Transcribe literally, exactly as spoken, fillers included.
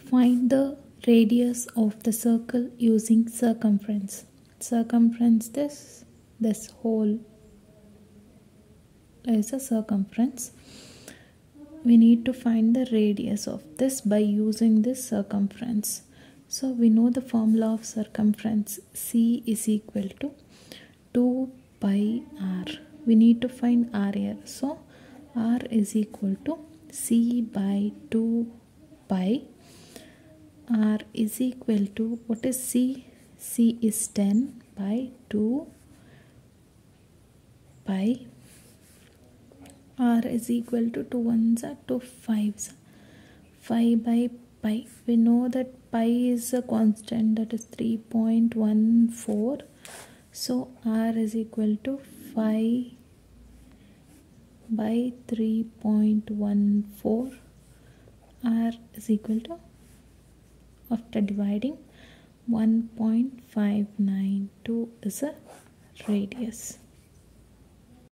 Find the radius of the circle using circumference. Circumference, this, this whole is a circumference. We need to find the radius of this by using this circumference. So we know the formula of circumference. C is equal to two pi r. We need to find r here. So r is equal to c by two pi. R is equal to, what is c? C is ten by two pi. R is equal to two ones are two fives. five by pi. We know that pi is a constant, that is three point one four. So R is equal to five by three point one four. R is equal to, after dividing, one point five nine two is a radius.